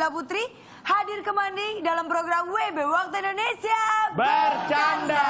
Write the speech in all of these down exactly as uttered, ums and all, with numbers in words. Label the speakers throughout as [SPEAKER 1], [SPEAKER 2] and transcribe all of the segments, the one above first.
[SPEAKER 1] Nabila Putri hadir kembali dalam program W B Waktu Indonesia
[SPEAKER 2] Bercanda.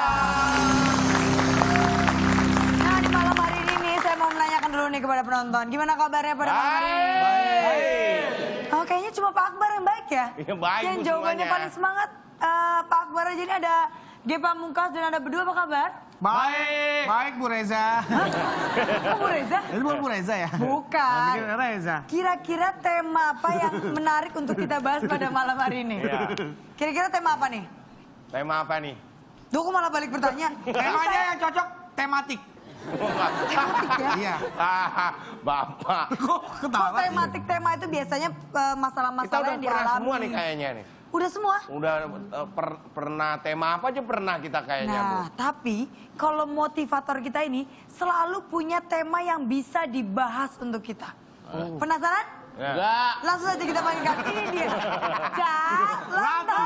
[SPEAKER 1] Nah, di malam hari ini nih saya mau menanyakan dulu nih kepada penonton, gimana kabarnya pada malam hari ini?
[SPEAKER 2] Baik.
[SPEAKER 1] Oh, kayaknya cuma Pak Akbar yang baik ya?
[SPEAKER 2] Iya, baik,
[SPEAKER 1] yang
[SPEAKER 2] Bu,
[SPEAKER 1] jawabannya
[SPEAKER 2] semuanya.
[SPEAKER 1] paling semangat eh, Pak Akbar aja ini ada G Pamungkas dan ada berdua, apa kabar?
[SPEAKER 3] Baik. Baik, Bu Reza.
[SPEAKER 1] Oh, Bu Reza?
[SPEAKER 3] Itu bukan Bu Reza ya?
[SPEAKER 1] Bukan.
[SPEAKER 3] Bikin Reza.
[SPEAKER 1] Kira-kira tema apa yang menarik untuk kita bahas pada malam hari ini?
[SPEAKER 2] Iya.
[SPEAKER 1] Kira-kira tema apa nih?
[SPEAKER 2] Tema apa nih?
[SPEAKER 1] Duh, kok malah balik bertanya?
[SPEAKER 3] Temanya yang cocok tematik.
[SPEAKER 1] Tematik ya?
[SPEAKER 3] Iya.
[SPEAKER 2] Ah, Bapak.
[SPEAKER 3] Kok
[SPEAKER 1] Kok
[SPEAKER 3] ketawa?
[SPEAKER 1] tematik tema itu biasanya eh,
[SPEAKER 2] Kita
[SPEAKER 1] masalah-masalah
[SPEAKER 2] udah
[SPEAKER 1] yang
[SPEAKER 2] pernah
[SPEAKER 1] dialami.
[SPEAKER 2] semua nih kayaknya nih.
[SPEAKER 1] Udah semua?
[SPEAKER 2] Udah eh, per- pernah tema apa aja pernah kita kayaknya, Bu.
[SPEAKER 1] Nah, tapi kalau motivator kita ini selalu punya tema yang bisa dibahas untuk kita. Penasaran?
[SPEAKER 2] Ya.
[SPEAKER 4] Enggak.
[SPEAKER 1] Langsung saja kita panggilkan. Ini dia. Cak Lontong.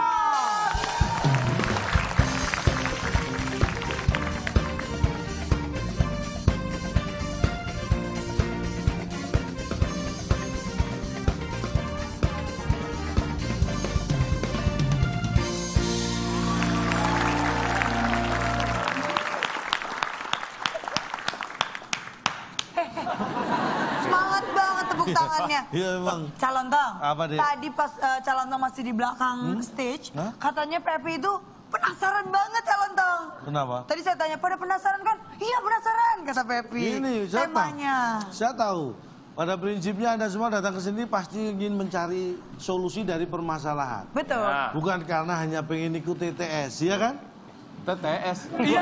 [SPEAKER 1] Semangat banget tepuk tangannya.
[SPEAKER 5] Iya emang.
[SPEAKER 1] Calontong,
[SPEAKER 5] Apa, Dek?
[SPEAKER 1] tadi pas uh, Calontong masih di belakang stage,
[SPEAKER 5] Hah?
[SPEAKER 1] katanya Pepi itu penasaran banget Calontong.
[SPEAKER 5] Kenapa?
[SPEAKER 1] Tadi saya tanya, pada penasaran kan? Iya penasaran, kata Pepi.
[SPEAKER 5] Ini saya
[SPEAKER 1] temanya.
[SPEAKER 5] tahu. Saya tahu. Pada prinsipnya Anda semua datang ke sini pasti ingin mencari solusi dari permasalahan.
[SPEAKER 1] Betul.
[SPEAKER 2] Nah.
[SPEAKER 5] Bukan karena hanya pengen ikut T T S, ya kan?
[SPEAKER 4] T T S.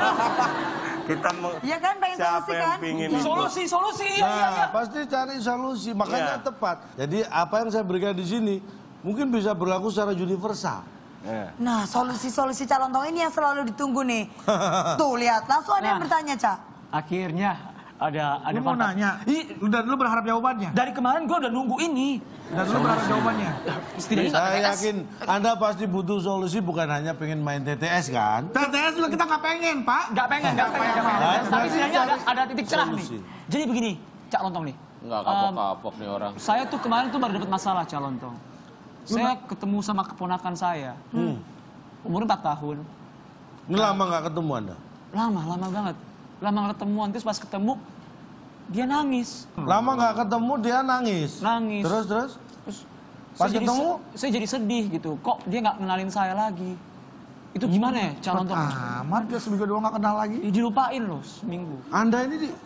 [SPEAKER 2] Kita mau
[SPEAKER 1] Iya kan, pengen
[SPEAKER 2] siapa
[SPEAKER 1] solusi
[SPEAKER 2] yang
[SPEAKER 1] kan?
[SPEAKER 2] pingin
[SPEAKER 4] Solusi, solusi. Iya, iya, iya.
[SPEAKER 5] Nah, pasti cari solusi, makanya
[SPEAKER 2] Iya.
[SPEAKER 5] tepat. Jadi apa yang saya berikan di sini mungkin bisa berlaku secara universal.
[SPEAKER 2] Eh.
[SPEAKER 1] Nah, solusi-solusi Calontong ini yang selalu ditunggu nih. Tuh, lihat. Langsung ada yang
[SPEAKER 4] Nah.
[SPEAKER 1] bertanya, Cak.
[SPEAKER 4] Akhirnya ada ada
[SPEAKER 3] Lu mau
[SPEAKER 4] fakta.
[SPEAKER 3] nanya?
[SPEAKER 4] Ih,
[SPEAKER 3] Lu dari dulu berharap jawabannya?
[SPEAKER 4] dari kemarin gua udah nunggu ini.
[SPEAKER 3] Dari dulu berharap jawabannya?
[SPEAKER 4] Setidaknya nggak
[SPEAKER 5] Saya
[SPEAKER 4] T T S.
[SPEAKER 5] yakin Anda pasti butuh solusi, bukan hanya pengen main T T S kan?
[SPEAKER 3] T T S juga kita nggak pengen, Pak.
[SPEAKER 4] Nggak pengen, nggak pengen, nggak pengen.
[SPEAKER 5] Nah,
[SPEAKER 4] Tapi
[SPEAKER 5] berarti
[SPEAKER 4] setidaknya ada,
[SPEAKER 5] cari
[SPEAKER 4] ada titik cerah nih.
[SPEAKER 5] solusi.
[SPEAKER 4] Jadi begini, Cak Lontong nih.
[SPEAKER 6] Enggak
[SPEAKER 4] Em,
[SPEAKER 6] kapok-kapok nih orang.
[SPEAKER 4] Saya tuh kemarin tuh baru dapat masalah, Cak Lontong. Saya ketemu sama keponakan saya.
[SPEAKER 5] Hmm.
[SPEAKER 4] Umur empat tahun.
[SPEAKER 5] Ini lama nggak ketemu Anda?
[SPEAKER 4] Lama, lama banget. Lama nggak ketemuan, terus pas ketemu dia nangis.
[SPEAKER 5] Lama nggak ketemu dia nangis.
[SPEAKER 4] Nangis.
[SPEAKER 5] Terus terus.
[SPEAKER 4] Terus
[SPEAKER 5] Pas
[SPEAKER 4] saya jadi
[SPEAKER 5] ketemu?
[SPEAKER 4] se- saya jadi sedih gitu. Kok dia nggak kenalin saya lagi? Itu gimana ya, Cak Lontong?
[SPEAKER 3] Amat dia seminggu doang nggak kenal lagi.
[SPEAKER 4] Ih, dilupain loh seminggu.
[SPEAKER 5] Anda ini di...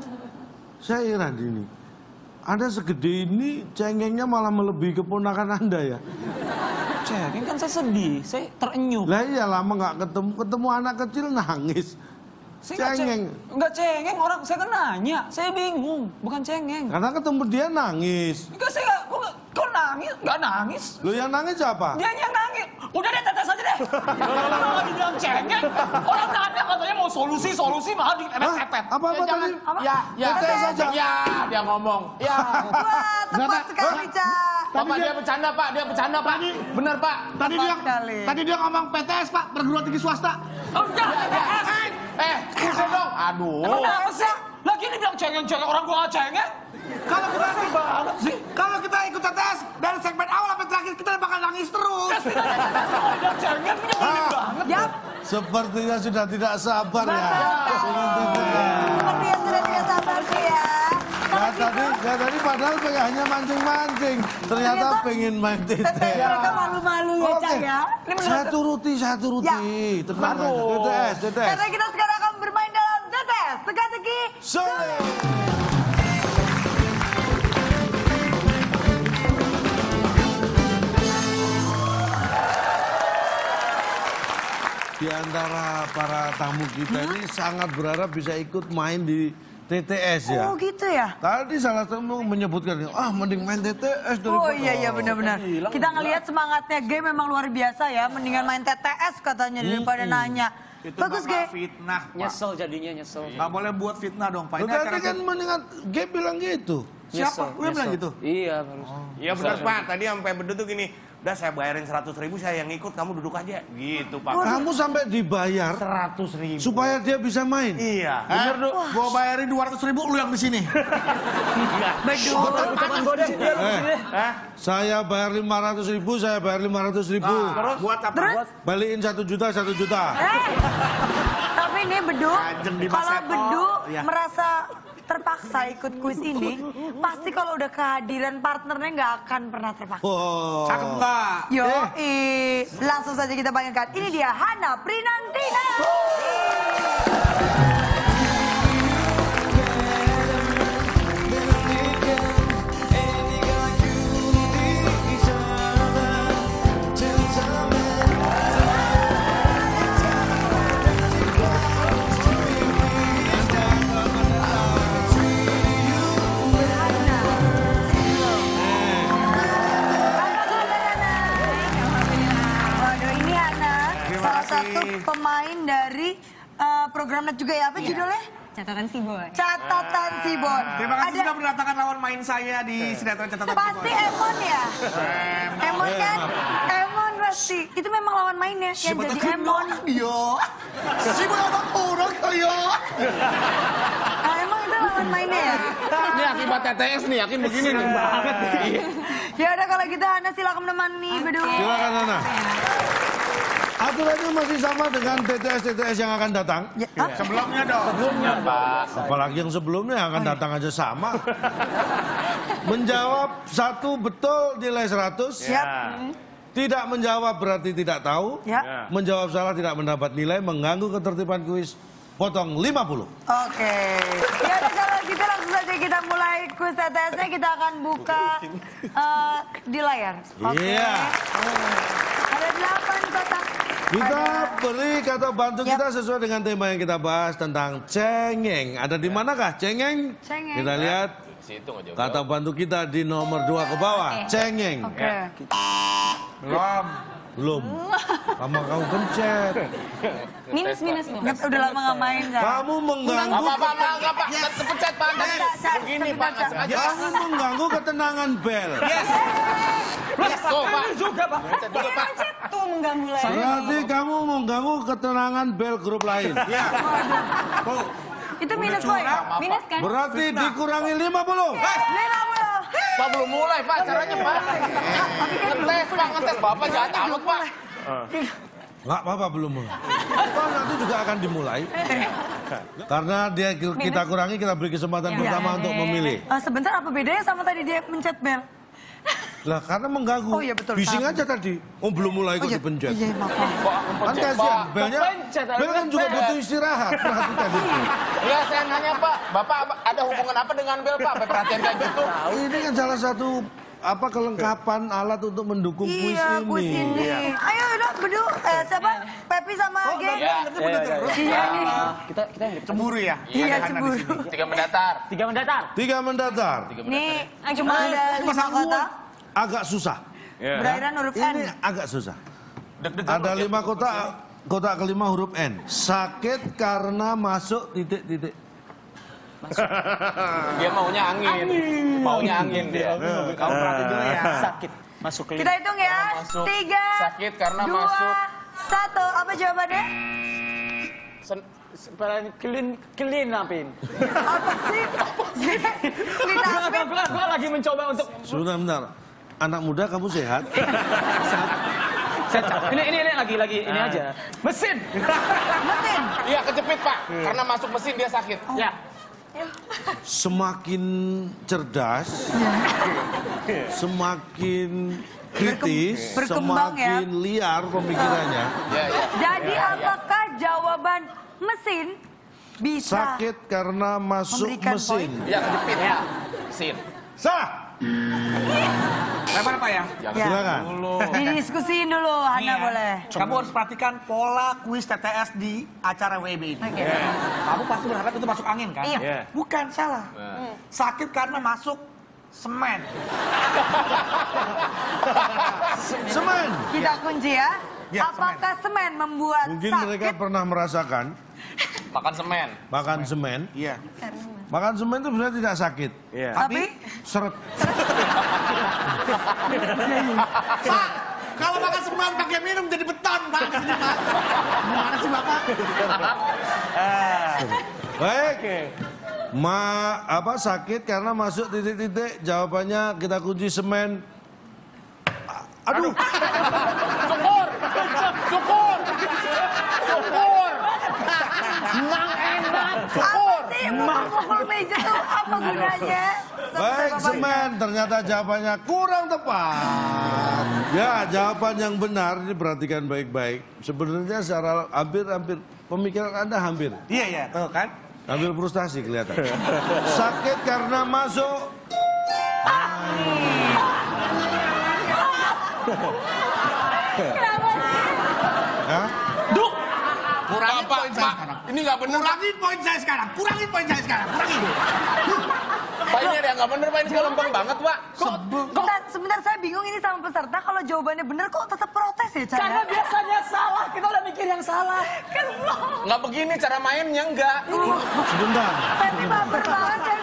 [SPEAKER 5] Saya heran ini. Anda segede ini cengengnya malah melebihi keponakan Anda ya.
[SPEAKER 4] Cek, kan saya sedih, saya terenyuh.
[SPEAKER 5] Lah iya lama nggak ketemu, ketemu anak kecil nangis.
[SPEAKER 4] Saya nggak
[SPEAKER 5] Cengeng.
[SPEAKER 4] ceng- nggak cengeng, orang saya kan nanya, saya bingung, bukan cengeng.
[SPEAKER 5] Karena ketemu dia nangis.
[SPEAKER 4] Enggak, saya nggak, kok, nggak- kok nangis? Nggak nangis.
[SPEAKER 5] Lo yang nangis siapa?
[SPEAKER 4] Dia yang nangis. Udah deh, tetes aja deh. Kalau dibilang cengeng, orang nanya katanya mau solusi, solusi malah di
[SPEAKER 5] Hah?
[SPEAKER 4] epet-epet.
[SPEAKER 5] Apa apa tadi?
[SPEAKER 6] Ya, ya,
[SPEAKER 5] Tetes aja.
[SPEAKER 6] ya, dia ngomong. Ya.
[SPEAKER 1] Wah, tepat sekali, Cak.
[SPEAKER 6] Bapak dia bercanda, Pak. Dia bercanda, Pak. Bener, Pak.
[SPEAKER 3] Tadi
[SPEAKER 1] Tepat
[SPEAKER 3] dia
[SPEAKER 1] sekali.
[SPEAKER 3] tadi dia ngomong P T S, Pak, perguruan tinggi swasta.
[SPEAKER 4] Oh, enggak, T T S.
[SPEAKER 6] Eh, udah dong. Aduh.
[SPEAKER 4] Emang kenapa sih? Lagi ini bilang cengeng-cengeng, orang gua nggak cengeng.
[SPEAKER 3] Kalau kita
[SPEAKER 4] banget sih.
[SPEAKER 3] kalau kita ikut T T S dari segmen awal sampai terakhir kita bakal nangis terus.
[SPEAKER 4] Kalau bilang cengeng, punya
[SPEAKER 5] Ah.
[SPEAKER 4] banget.
[SPEAKER 1] Yap.
[SPEAKER 5] Sepertinya sudah tidak sabar ya. Pengen T T S.
[SPEAKER 1] Seperti yang sudah tidak sabar sih ya.
[SPEAKER 5] Nah, tadi, saya tadi padahal pengen hanya mancing-mancing. Ternyata
[SPEAKER 1] Ternyata
[SPEAKER 5] pengen main T T S.
[SPEAKER 1] Teteh mereka malu-malu ya,
[SPEAKER 5] Oke,
[SPEAKER 1] Cak ya.
[SPEAKER 5] saya turuti, saya turuti.
[SPEAKER 1] Ya.
[SPEAKER 5] Tenang aja, T T S, T T S.
[SPEAKER 1] Karena kita sekarang akan bermain dalam T T S Teka-teki.
[SPEAKER 5] Sore. Di antara para tamu kita ini sangat berharap bisa ikut main di T T S ya.
[SPEAKER 1] Oh gitu ya?
[SPEAKER 5] Tadi salah satu menyebutkan, ah mending main T T S daripada...
[SPEAKER 1] Oh iya iya benar-benar. Kita ngelihat semangatnya G memang luar biasa ya. Mendingan main T T S katanya daripada nanya.
[SPEAKER 3] Itu
[SPEAKER 1] Bagus G.
[SPEAKER 3] bakal fitnah, Pak.
[SPEAKER 4] Nyesel jadinya, nyesel.
[SPEAKER 3] Nggak boleh buat fitnah dong, Pak.
[SPEAKER 5] Loh,
[SPEAKER 3] Ini
[SPEAKER 5] tadi
[SPEAKER 3] acara
[SPEAKER 5] kan mendingan G bilang gitu.
[SPEAKER 3] siapa? Lu yang bilang gitu?
[SPEAKER 4] Iya, baru.
[SPEAKER 2] Iya benar, Pak. Tadi sampai berdua tuh gini, Udah saya bayarin seratus ribu, saya yang ikut, kamu duduk aja. Gitu Pak.
[SPEAKER 5] Kamu sampai dibayar
[SPEAKER 2] Seratus ribu.
[SPEAKER 5] supaya dia bisa main.
[SPEAKER 2] Iya.
[SPEAKER 3] Bener dong. Gua bayarin dua ratus ribu, lu yang di sini.
[SPEAKER 1] Bedu.
[SPEAKER 4] Ucapan gue deh. Biar
[SPEAKER 5] Eh,
[SPEAKER 4] sini.
[SPEAKER 2] Hah?
[SPEAKER 5] saya bayar lima ratus ribu, saya bayar lima ratus ribu.
[SPEAKER 3] Terus buat apa?
[SPEAKER 1] Terus?
[SPEAKER 5] Balikin satu juta, satu juta.
[SPEAKER 1] Eh, tapi ini Bedu,
[SPEAKER 3] Ajeng di
[SPEAKER 1] kalau
[SPEAKER 3] Maseto.
[SPEAKER 1] Bedu
[SPEAKER 3] Iya.
[SPEAKER 1] merasa terpaksa ikut kuis ini, pasti kalau udah kehadiran partnernya nggak akan pernah terpaksa.
[SPEAKER 5] Oh.
[SPEAKER 3] Cakep nggak?
[SPEAKER 1] Yo, langsung saja kita panggilkan. Ini dia Hana Prinantina. Waduh, ini Hana, salah satu pemain dari eh, program net juga ya, apa judulnya?
[SPEAKER 7] Catatan si boy.
[SPEAKER 1] Catatan si Boy.
[SPEAKER 3] Terima kasih
[SPEAKER 1] Ada-
[SPEAKER 3] sudah mendatangkan lawan main saya di sinetron catatan
[SPEAKER 1] Pasti Emon ya? Emon kan? Emon pasti. Itu memang lawan mainnya yang jadi Emon.
[SPEAKER 3] Iya. Si boy abang orang kali ya.
[SPEAKER 1] Ah, emang itu lawan mainnya ya?
[SPEAKER 6] Ini akibat T T S nih, yakin begini nih. Banget nih.
[SPEAKER 1] Ya udah kalau gitu Hana silakan menemani Bedu.
[SPEAKER 5] Silakan Nana. Aturannya masih sama dengan T T S-T T S yang akan datang.
[SPEAKER 1] Ya, ah,
[SPEAKER 3] Sebelumnya dong.
[SPEAKER 6] Sebelumnya, Pak.
[SPEAKER 5] Apalagi yang sebelumnya yang akan datang aja sama. Menjawab satu betul nilai seratus.
[SPEAKER 1] siap.
[SPEAKER 5] Tidak menjawab berarti tidak tahu.
[SPEAKER 1] Ya.
[SPEAKER 5] Menjawab salah tidak mendapat nilai, mengganggu ketertiban kuis, potong lima puluh.
[SPEAKER 1] Oke. Ya udah kalau gitu langsung saja kita mulai kuis T T S-nya, kita akan buka eh, di layar. Oke.
[SPEAKER 5] Iya.
[SPEAKER 1] Ada delapan kotak.
[SPEAKER 5] Kita
[SPEAKER 1] Ada-
[SPEAKER 5] beri kata bantu
[SPEAKER 1] Yap.
[SPEAKER 5] kita sesuai dengan tema yang kita bahas tentang cengeng. Ada di manakah cengeng?
[SPEAKER 1] Cengeng.
[SPEAKER 5] Kita lihat
[SPEAKER 6] Situ nggak jauh.
[SPEAKER 5] kata bantu kita di nomor dua ke bawah. Cengeng.
[SPEAKER 1] Oke.
[SPEAKER 3] Belum.
[SPEAKER 5] Belum. Lama kamu pencet.
[SPEAKER 7] Minus minus loh.
[SPEAKER 1] Nggak, udah lama nggak main kan?
[SPEAKER 5] Kamu mengganggu.
[SPEAKER 6] Apa apa apa enggak Pak? Terpencet Pak. Tadi begini Pak. nggak sengaja.
[SPEAKER 5] Kamu mengganggu ketenangan Bel.
[SPEAKER 6] Tuh Pak.
[SPEAKER 4] Juga Pak.
[SPEAKER 6] Pencet juga Pak.
[SPEAKER 7] Tuh mengganggu lagi.
[SPEAKER 5] Berarti kamu mengganggu ketenangan Bel grup lain.
[SPEAKER 3] Ya. Tuh.
[SPEAKER 1] Itu minus boy.
[SPEAKER 7] Minus kan?
[SPEAKER 5] Berarti dikurangi lima puluh.
[SPEAKER 1] lima puluh.
[SPEAKER 6] Pak belum mulai Pak caranya Pak. Ngetes Pak, ngetes Bapak jahat amat Pak.
[SPEAKER 5] Nggak apa-apa belum mulai. Toh nanti juga akan dimulai. Karena dia kita kurangi, kita beri kesempatan
[SPEAKER 7] Ya.
[SPEAKER 5] pertama untuk memilih.
[SPEAKER 1] Eh, sebentar, apa bedanya sama tadi dia mencet bel?
[SPEAKER 5] Lah karena mengganggu.
[SPEAKER 1] Oh, iya, betul.
[SPEAKER 5] Bising
[SPEAKER 1] Salah.
[SPEAKER 5] aja tadi. Oh belum mulai kok
[SPEAKER 1] iya,
[SPEAKER 5] dipencet.
[SPEAKER 1] iya, maaf.
[SPEAKER 6] Pak,
[SPEAKER 5] Kan
[SPEAKER 6] pencet
[SPEAKER 5] kasihan,
[SPEAKER 6] Pak.
[SPEAKER 5] belnya,
[SPEAKER 4] Kepencet,
[SPEAKER 5] bel kan juga
[SPEAKER 6] kepencet.
[SPEAKER 5] butuh istirahat. Perhatikan itu.
[SPEAKER 6] Iya saya nanya Pak, Bapak apa- ada hubungan apa dengan Bel Pak? Sampai perhatian kayak gitu.
[SPEAKER 5] Ini kan salah satu apa kelengkapan alat untuk mendukung kuis
[SPEAKER 1] Iya,
[SPEAKER 5] ini.
[SPEAKER 1] kuis ini. Ayo udah Bedu, eh siapa? Pepi sama Age.
[SPEAKER 3] Iya,
[SPEAKER 1] Iya nih.
[SPEAKER 4] Kita kita yang di-
[SPEAKER 3] Cemburu ya?
[SPEAKER 1] Iya,
[SPEAKER 3] Ada Hana di
[SPEAKER 1] cemburu.
[SPEAKER 3] sini.
[SPEAKER 6] Tiga mendatar.
[SPEAKER 4] tiga mendatar.
[SPEAKER 5] Tiga mendatar.
[SPEAKER 1] Nih, cuma ada lima kotak.
[SPEAKER 5] Agak susah.
[SPEAKER 1] Berakhiran huruf N.
[SPEAKER 5] Ini agak susah. Ada lima kotak. Kotak kelima huruf N. Sakit karena masuk titik-titik.
[SPEAKER 6] Dia maunya angin. Maunya angin dia.
[SPEAKER 4] Kamu perhatiin dulu ya. Sakit. Masuk ke
[SPEAKER 1] Kita hitung ya.
[SPEAKER 6] Masuk.
[SPEAKER 1] Tiga,
[SPEAKER 6] Sakit karena
[SPEAKER 1] dua,
[SPEAKER 6] masuk.
[SPEAKER 1] satu. Apa jawabannya?
[SPEAKER 6] Sen-
[SPEAKER 4] Separan kelin kelin apin.
[SPEAKER 1] Apa sih? Clean
[SPEAKER 4] Gua,
[SPEAKER 1] up.
[SPEAKER 4] gua, gua, gua lagi mencoba untuk
[SPEAKER 5] Sebentar, bentar. Anak muda kamu sehat?
[SPEAKER 4] Saya- ini ini ini lagi lagi ini aja. Mesin.
[SPEAKER 1] Mesin.
[SPEAKER 6] Iya kejepit Pak. Karena masuk mesin dia sakit.
[SPEAKER 4] Ya.
[SPEAKER 5] Semakin cerdas, semakin kritis,
[SPEAKER 1] Berkembang ya.
[SPEAKER 5] semakin liar pemikirannya.
[SPEAKER 6] Ya ya.
[SPEAKER 1] Jadi apakah jawaban mesin bisa?
[SPEAKER 5] Sakit karena masuk
[SPEAKER 1] Memberikan
[SPEAKER 5] mesin.
[SPEAKER 6] Ya kejepit Pak. Mesin.
[SPEAKER 5] Sah.
[SPEAKER 3] Lempar apa ya?
[SPEAKER 1] Ya.
[SPEAKER 5] Silakan.
[SPEAKER 1] Didiskusiin dulu, Hana
[SPEAKER 3] Nih ya,
[SPEAKER 1] boleh.
[SPEAKER 3] Kamu harus perhatikan pola kuis T T S di acara W B ini.
[SPEAKER 1] Oke.
[SPEAKER 3] Kamu pasti berharap itu masuk angin kan?
[SPEAKER 1] Iya.
[SPEAKER 3] Bukan, salah. Sakit karena masuk semen.
[SPEAKER 5] Semen.
[SPEAKER 1] Kita kunci ya.
[SPEAKER 3] Ya,
[SPEAKER 1] Apakah semen, membuat
[SPEAKER 5] Mungkin
[SPEAKER 1] sakit?
[SPEAKER 5] mereka pernah merasakan
[SPEAKER 6] Makan semen.
[SPEAKER 5] makan semen.
[SPEAKER 3] Iya.
[SPEAKER 5] Makan semen itu sebenarnya tidak sakit.
[SPEAKER 1] Tapi
[SPEAKER 5] Seret.
[SPEAKER 3] Kalau makan semen pakai minum jadi beton, Pak. Di sini, Pak. Gimana sih, Bapak?
[SPEAKER 5] Baik. Ma apa sakit karena masuk titik-titik, jawabannya kita kunci semen. Aduh.
[SPEAKER 6] Syukur, syukur, syukur. Mang enak, syukur.
[SPEAKER 1] Apa sih mukul meja tuh apa gunanya?
[SPEAKER 5] Baik, semen. Ternyata jawabannya kurang tepat. Ya, jawaban yang benar ini perhatikan baik-baik. Sebenarnya secara hampir-hampir pemikiran Anda hampir.
[SPEAKER 3] Iya, iya, tuh kan.
[SPEAKER 5] Hampir frustasi kelihatan. Sakit karena masuk.
[SPEAKER 7] Kenapa sih?
[SPEAKER 5] Hah?
[SPEAKER 4] Duk.
[SPEAKER 3] Kurangin
[SPEAKER 2] Pak,
[SPEAKER 3] poin saya
[SPEAKER 2] Pak,
[SPEAKER 3] sekarang.
[SPEAKER 2] ini nggak bener.
[SPEAKER 3] Kurangin poin saya sekarang. Kurangin poin saya sekarang. Kurangin.
[SPEAKER 2] Pak, ini ada yang nggak bener, Pak. Ini lempeng banget, Pak.
[SPEAKER 1] Sebentar, sebentar saya bingung ini sama peserta kalau jawabannya bener kok tetap protes ya Chan?
[SPEAKER 4] Karena biasanya salah, kita udah mikir yang salah.
[SPEAKER 1] Kesel.
[SPEAKER 2] Nggak begini cara mainnya, nggak.
[SPEAKER 5] Sebentar.
[SPEAKER 1] Tapi baper banget ya.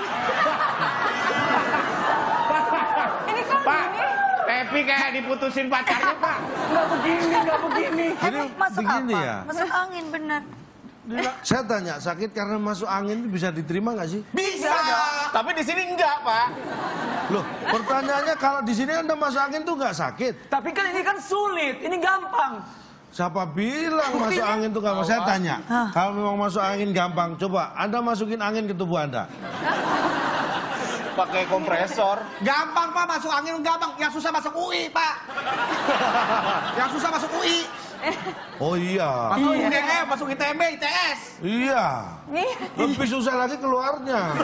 [SPEAKER 7] Ini kok
[SPEAKER 2] Pak,
[SPEAKER 7] gini?
[SPEAKER 2] Pepi kayak diputusin pacarnya, Pak.
[SPEAKER 4] Nggak begini, nggak begini.
[SPEAKER 5] Ini
[SPEAKER 1] Emang masuk
[SPEAKER 5] begini
[SPEAKER 1] apa?
[SPEAKER 5] ya.
[SPEAKER 1] Masuk angin bener.
[SPEAKER 5] Saya tanya, sakit karena masuk angin itu bisa diterima nggak sih?
[SPEAKER 2] Bisa. Tapi di sini enggak, Pak.
[SPEAKER 5] Loh, pertanyaannya kalau di sini Anda masuk angin tuh nggak sakit?
[SPEAKER 4] Tapi kan ini kan sulit, ini gampang.
[SPEAKER 5] Siapa bilang masuk angin tuh gampang? Saya tanya, kalau memang masuk angin gampang, coba Anda masukin angin ke tubuh Anda.
[SPEAKER 2] Pakai kompresor.
[SPEAKER 3] Gampang, Pak. Masuk angin gampang. Yang susah masuk U I, Pak. Yang susah masuk U I.
[SPEAKER 5] Oh iya,
[SPEAKER 3] Masuk U D M, masuk I T M B, I T S.
[SPEAKER 5] iya.
[SPEAKER 7] Nih.
[SPEAKER 5] Lebih susah lagi keluarnya.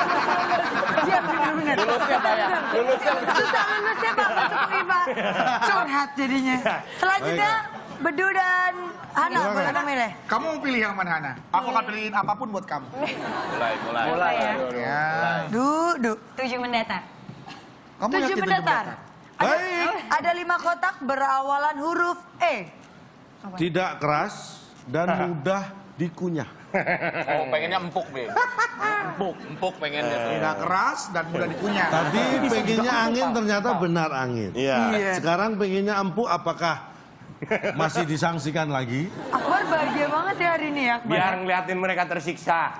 [SPEAKER 1] Iya bener-bener.
[SPEAKER 2] Lulusnya, Pak, ya. Lulusnya.
[SPEAKER 1] Susah lulusnya Pak, masuk U I Pak. Curhat jadinya. Selanjutnya, Bedu dan Hana,
[SPEAKER 5] Silakan.
[SPEAKER 1] boleh milih.
[SPEAKER 3] Kamu mau pilih yang mana, Hana? Aku akan pilihin apapun buat kamu.
[SPEAKER 2] Mulai, mulai.
[SPEAKER 7] Mulai ya.
[SPEAKER 3] Ya.
[SPEAKER 1] Du, du.
[SPEAKER 7] Tujuh mendatar.
[SPEAKER 3] Kamu
[SPEAKER 1] Tujuh
[SPEAKER 3] yakin
[SPEAKER 1] mendatar. Ada,
[SPEAKER 5] Baik.
[SPEAKER 1] ada lima kotak berawalan huruf E.
[SPEAKER 5] Tidak keras dan mudah dikunyah.
[SPEAKER 2] Oh, pengennya empuk, Be. Empuk, empuk pengennya tuh.
[SPEAKER 3] Tidak keras dan mudah dikunyah.
[SPEAKER 5] Tadi pengennya angin ternyata benar angin.
[SPEAKER 2] Iya.
[SPEAKER 5] Sekarang pengennya empuk, apakah masih disangsikan lagi?
[SPEAKER 1] Akbar bahagia banget ya hari ini ya. Akbar.
[SPEAKER 2] Biar ngeliatin mereka tersiksa.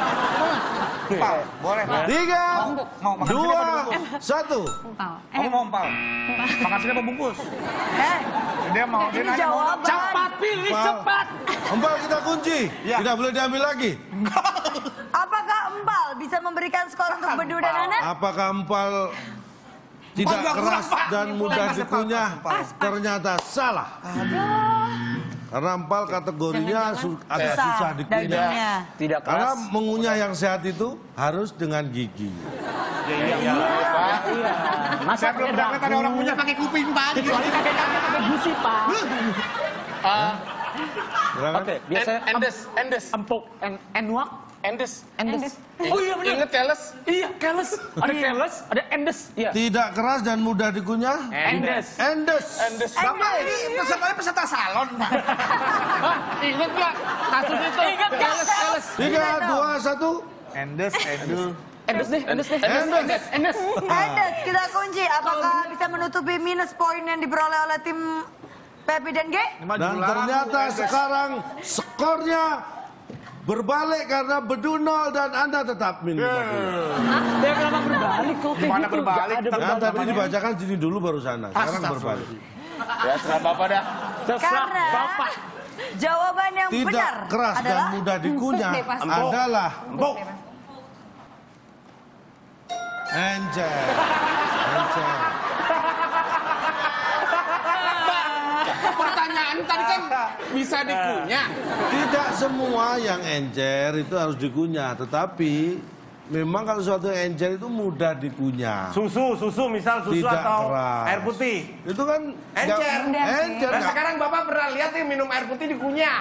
[SPEAKER 3] Empal, boleh, Pak.
[SPEAKER 5] Tiga,
[SPEAKER 3] Mau makan sini apa
[SPEAKER 5] dua,
[SPEAKER 3] dibungkus?
[SPEAKER 5] satu.
[SPEAKER 7] Empal.
[SPEAKER 3] Kamu mau empal? Makan sini apa bungkus?
[SPEAKER 1] Eh,
[SPEAKER 3] Dia mau, dia
[SPEAKER 1] ini
[SPEAKER 3] nanya mau
[SPEAKER 1] jawaban.
[SPEAKER 4] Cepat pilih,
[SPEAKER 5] Empal.
[SPEAKER 4] cepat.
[SPEAKER 5] Empal kita kunci,
[SPEAKER 3] Ya.
[SPEAKER 5] tidak boleh diambil lagi.
[SPEAKER 1] Apakah Empal bisa memberikan skor untuk Bedu dan Hana?
[SPEAKER 5] Apakah empal tidak
[SPEAKER 3] Oh, enggak,
[SPEAKER 5] keras
[SPEAKER 3] kurang, Pak.
[SPEAKER 5] dan mudah
[SPEAKER 3] Pas, Pak.
[SPEAKER 5] dikunyah?
[SPEAKER 3] Pas,
[SPEAKER 5] Ternyata salah. Karena empal kategorinya su- agak
[SPEAKER 1] Susah,
[SPEAKER 5] susah dikunyah.
[SPEAKER 1] dagingnya.
[SPEAKER 4] Tidak
[SPEAKER 5] Karena mengunyah yang sehat itu harus dengan gigi.
[SPEAKER 2] Iya, Pak.
[SPEAKER 4] Masa
[SPEAKER 3] Saya belum pernah lihat ada orang punya pakai kuping, Pak.
[SPEAKER 4] Kecuali kakek-kakek pakai gusi, Pak.
[SPEAKER 5] Silakan.
[SPEAKER 4] Oke, biasanya
[SPEAKER 2] En- Endes, endes,
[SPEAKER 4] empuk, en enwak,
[SPEAKER 2] endes.
[SPEAKER 7] Endes.
[SPEAKER 4] Oh iya benar.
[SPEAKER 2] Ingat keles?
[SPEAKER 4] Iya, keles. Ada keles, ada endes. Iya.
[SPEAKER 5] Tidak keras dan mudah dikunyah.
[SPEAKER 4] Endes.
[SPEAKER 5] Endes.
[SPEAKER 2] Endes.
[SPEAKER 3] Bapak ini pesertanya peserta salon, Pak.
[SPEAKER 2] Ingat nggak? Kasus itu.
[SPEAKER 4] Ingat nggak?
[SPEAKER 2] Keles, keles.
[SPEAKER 5] Tiga, dua, satu.
[SPEAKER 3] Endes, endes.
[SPEAKER 4] Endes deh, endes deh.
[SPEAKER 5] Endes.
[SPEAKER 4] Endes.
[SPEAKER 1] Endes, kita kunci. Apakah bisa menutupi minus poin yang diperoleh oleh tim Pepi dan G?
[SPEAKER 5] Dan ternyata sekarang skornya berbalik karena Bedu nol dan Anda tetap minus lima puluh.
[SPEAKER 4] Dia kenapa berbalik kok kayak
[SPEAKER 3] Gimana
[SPEAKER 4] gitu?
[SPEAKER 3] berbalik?
[SPEAKER 4] Nggak ada
[SPEAKER 5] Kan tadi dibacakan sini dulu baru sana. Sekarang berbalik.
[SPEAKER 2] Ya, serah Bapak dah.
[SPEAKER 4] Terserah
[SPEAKER 1] Karena
[SPEAKER 4] Bapak.
[SPEAKER 1] jawaban yang
[SPEAKER 5] Tidak
[SPEAKER 1] benar
[SPEAKER 5] keras dan
[SPEAKER 1] adalah
[SPEAKER 5] mudah dikunyah
[SPEAKER 7] Bebas.
[SPEAKER 5] adalah
[SPEAKER 3] Empuk.
[SPEAKER 5] encer. Encer.
[SPEAKER 2] Pertanyaan tadi kan bisa dikunyah.
[SPEAKER 5] Tidak semua yang encer itu harus dikunyah, tetapi memang kalau suatu yang encer itu mudah dikunyah.
[SPEAKER 8] Susu, susu misal susu
[SPEAKER 5] Tidak
[SPEAKER 8] atau
[SPEAKER 5] keras.
[SPEAKER 8] air putih.
[SPEAKER 5] Itu kan
[SPEAKER 2] Encer.
[SPEAKER 5] nggak- encer.
[SPEAKER 2] Nah,
[SPEAKER 5] nggak-
[SPEAKER 2] sekarang Bapak pernah lihat nih minum air putih dikunyah?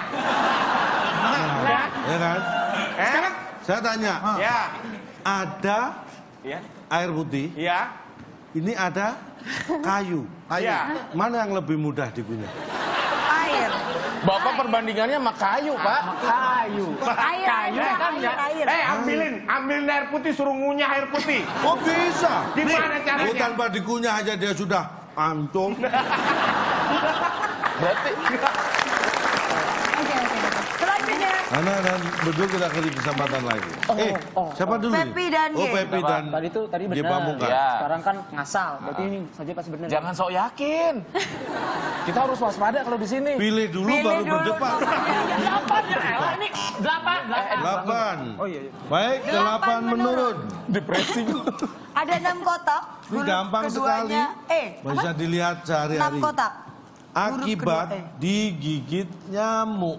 [SPEAKER 5] Ya kan?
[SPEAKER 3] Sekarang
[SPEAKER 5] Saya tanya,
[SPEAKER 2] Ya.
[SPEAKER 5] ada
[SPEAKER 2] Ya.
[SPEAKER 5] air putih,
[SPEAKER 2] Ya.
[SPEAKER 5] ini ada kayu.
[SPEAKER 2] Ya.
[SPEAKER 5] Mana yang lebih mudah dikunyah?
[SPEAKER 1] air.
[SPEAKER 2] Bapak perbandingannya sama kayu, Pak.
[SPEAKER 4] Kayu.
[SPEAKER 1] Air, air,
[SPEAKER 4] kan
[SPEAKER 1] air,
[SPEAKER 4] ya?
[SPEAKER 1] air.
[SPEAKER 8] Eh ambilin, ambilin air putih suruh ngunyah air putih.
[SPEAKER 5] Oh bisa.
[SPEAKER 8] Gimana
[SPEAKER 5] Oh,
[SPEAKER 8] caranya?
[SPEAKER 5] tanpa dikunyah aja dia sudah antum.
[SPEAKER 6] Berarti
[SPEAKER 7] Oke, oke.
[SPEAKER 1] Selanjutnya,
[SPEAKER 5] Ana dan Bedul kita kasih kesempatan lagi. eh, siapa dulu nih?
[SPEAKER 1] Pepi dan
[SPEAKER 5] Oh,
[SPEAKER 1] G.
[SPEAKER 5] Pepi dan
[SPEAKER 9] Tadi tuh tadi
[SPEAKER 5] G
[SPEAKER 9] benar.
[SPEAKER 5] Pamungkas.
[SPEAKER 6] Ya.
[SPEAKER 9] Sekarang kan ngasal. Berarti ini saja pasti benar.
[SPEAKER 6] jangan sok yakin. Kita harus waspada kalau di sini.
[SPEAKER 5] Pilih dulu
[SPEAKER 1] Pilih
[SPEAKER 5] baru
[SPEAKER 1] dulu.
[SPEAKER 5] berdebat.
[SPEAKER 4] Delapan ya elah ini. Delapan, delapan.
[SPEAKER 5] Delapan.
[SPEAKER 9] Oh iya, iya.
[SPEAKER 5] Baik,
[SPEAKER 1] Delapan
[SPEAKER 5] delapan menurun.
[SPEAKER 6] Depresi.
[SPEAKER 1] Ada enam kotak.
[SPEAKER 5] Ini
[SPEAKER 1] huruf
[SPEAKER 5] gampang sekali.
[SPEAKER 1] keduanya E.
[SPEAKER 5] Bisa dilihat
[SPEAKER 1] Enam
[SPEAKER 5] sehari-hari.
[SPEAKER 1] kotak.
[SPEAKER 5] Akibat
[SPEAKER 1] kedua E.
[SPEAKER 5] digigit nyamuk.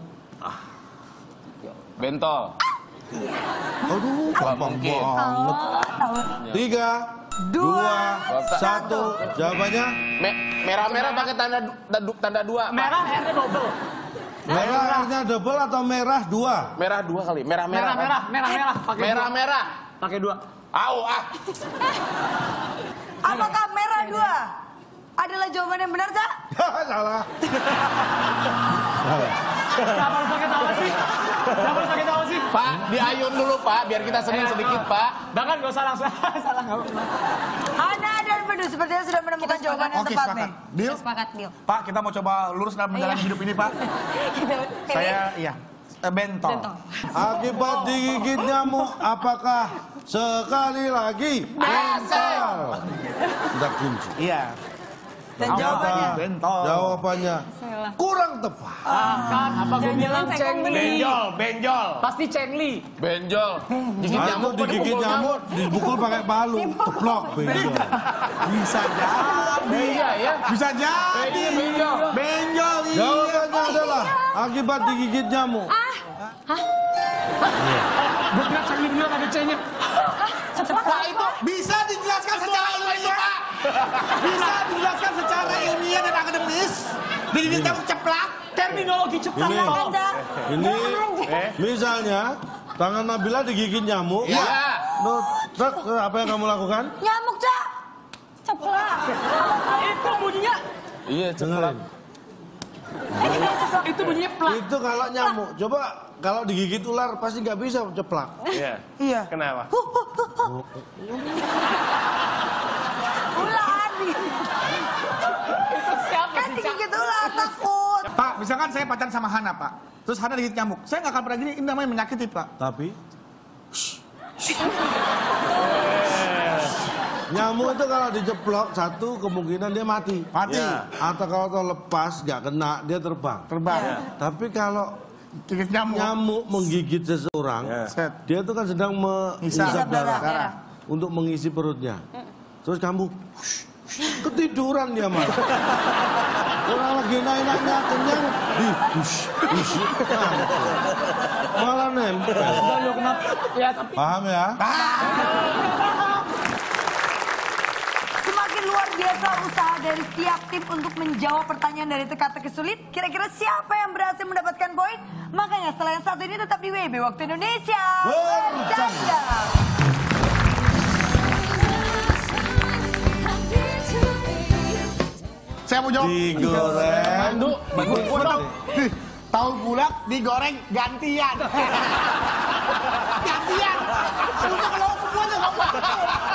[SPEAKER 6] Bentol.
[SPEAKER 5] Aduh, gampang
[SPEAKER 6] mungkin.
[SPEAKER 5] banget. Tiga, dua, satu. Jawabannya
[SPEAKER 6] Me- merah-merah pakai tanda du- tanda, tanda dua. Pak.
[SPEAKER 4] Merah R-nya double.
[SPEAKER 5] merah R-nya double atau merah dua?
[SPEAKER 6] Merah dua kali. Merah-merah.
[SPEAKER 4] Merah,
[SPEAKER 6] kan?
[SPEAKER 4] merah, merah, merah. Pakai dua.
[SPEAKER 6] Merah-merah.
[SPEAKER 4] Pakai dua.
[SPEAKER 6] Au ah.
[SPEAKER 1] Apakah merah dua adalah jawaban yang benar, Cak?
[SPEAKER 5] Salah.
[SPEAKER 4] Kenapa harus pakai tawa sih? Kenapa harus pakai tawa sih?
[SPEAKER 6] Pak, diayun dulu Pak, biar kita senang sedikit Pak.
[SPEAKER 4] Bahkan gak usah langsung. Salah nggak apa-apa.
[SPEAKER 1] Ana dan Bedu sepertinya sudah menemukan jawaban yang
[SPEAKER 3] Oke,
[SPEAKER 1] tepat
[SPEAKER 3] sepakat.
[SPEAKER 1] nih.
[SPEAKER 3] Deal?
[SPEAKER 7] Sepakat, deal.
[SPEAKER 3] Pak, kita mau coba lurus dalam menjalani hidup ini, Pak.
[SPEAKER 7] Kita
[SPEAKER 3] Saya, iya. Eh, Bentol.
[SPEAKER 7] Bentol.
[SPEAKER 5] Akibat digigit nyamuk, apakah sekali lagi bentol? Tidak kunci.
[SPEAKER 3] Iya.
[SPEAKER 1] Dan jawabannya?
[SPEAKER 3] Bentol.
[SPEAKER 5] Jawabannya
[SPEAKER 7] Salah.
[SPEAKER 5] kurang tepat.
[SPEAKER 4] Ah, kan apa gue
[SPEAKER 7] Jangan-jangan
[SPEAKER 4] bilang
[SPEAKER 7] saya
[SPEAKER 4] Cheng Li.
[SPEAKER 8] Benjol, benjol.
[SPEAKER 4] Pasti Cheng Li.
[SPEAKER 6] Benjol. Gigit
[SPEAKER 5] Nah, itu
[SPEAKER 6] nyamuk,
[SPEAKER 5] digigit
[SPEAKER 6] dipukul
[SPEAKER 5] nyamuk, dipukul pakai palu, teplok benjol.
[SPEAKER 3] Bisa jadi.
[SPEAKER 6] Iya ya.
[SPEAKER 3] Bisa jadi.
[SPEAKER 6] Iya, benjol.
[SPEAKER 3] Benjol, iya.
[SPEAKER 5] Jawabannya adalah akibat digigit nyamuk.
[SPEAKER 4] Gue kira Cheng Li beneran ada C-nya.
[SPEAKER 6] Pak itu
[SPEAKER 3] Bisa dijelaskan secara ilmiah. Bisa dijelaskan secara ilmiah dan akademis. Digigit nyamuk ceplak.
[SPEAKER 4] Terminologi cepat.
[SPEAKER 5] Ini,
[SPEAKER 4] tolong.
[SPEAKER 5] ini misalnya tangan Nabila digigit nyamuk.
[SPEAKER 6] Iya.
[SPEAKER 5] Lo, truk, apa yang kamu lakukan?
[SPEAKER 1] Nyamuk, Cak.
[SPEAKER 7] Ceplak.
[SPEAKER 4] Itu bunyinya.
[SPEAKER 6] Iya,
[SPEAKER 5] Dengerin.
[SPEAKER 4] Itu bunyinya plak.
[SPEAKER 5] Itu kalau nyamuk. Coba kalau digigit ular pasti nggak bisa ceplak.
[SPEAKER 8] Iya.
[SPEAKER 1] Iya.
[SPEAKER 8] Kenapa?
[SPEAKER 1] Ular.
[SPEAKER 4] Itu siapa
[SPEAKER 1] Kan
[SPEAKER 4] sih, Cak?
[SPEAKER 1] digigit ular, takut.
[SPEAKER 3] Pak, misalkan saya pacaran sama Hana, Pak. Terus Hana digigit nyamuk. Saya nggak akan pernah gini, ini namanya menyakiti, Pak.
[SPEAKER 5] Tapi nyamuk itu kalau diceplok satu kemungkinan dia mati.
[SPEAKER 3] Mati.
[SPEAKER 8] Ya.
[SPEAKER 5] Atau kalau terlepas nggak kena dia terbang.
[SPEAKER 3] Terbang.
[SPEAKER 5] Tapi kalau
[SPEAKER 3] Digigit nyamuk.
[SPEAKER 5] nyamuk menggigit seseorang,
[SPEAKER 8] Ya.
[SPEAKER 3] Set.
[SPEAKER 5] dia itu kan sedang menghisap
[SPEAKER 3] Hisap
[SPEAKER 5] darah,
[SPEAKER 3] darah.
[SPEAKER 5] untuk mengisi perutnya. Terus kamu ketiduran dia malah. Orang lagi enak-enaknya kenyang, di hush, hush, malah nempel.
[SPEAKER 4] Udah lo kenapa? Ya tapi
[SPEAKER 5] Paham ya?
[SPEAKER 1] Semakin luar biasa usaha dari tiap tim untuk menjawab pertanyaan dari teka-teki sulit. Kira-kira siapa yang berhasil mendapatkan poin? Makanya setelah yang satu ini tetap di W B Waktu Indonesia Bercanda.
[SPEAKER 3] Saya mau jawab.
[SPEAKER 5] Digoreng.
[SPEAKER 6] Mandu, bangun
[SPEAKER 3] Gua tahu. Nih, tahu bulat digoreng gantian. Gantian. Sudah kalau semuanya nggak mau.